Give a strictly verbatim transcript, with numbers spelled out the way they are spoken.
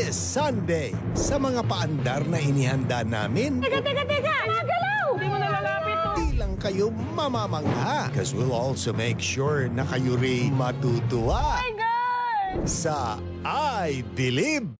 this Sunday sa mga paandar na inihanda namin. Teka, teka, teka! Nagalaw! Hindi mo nalalapit to! Di lang kayo mamamangha because we'll also make sure na kayo rin matutuwa Oh my God! sa iBilib.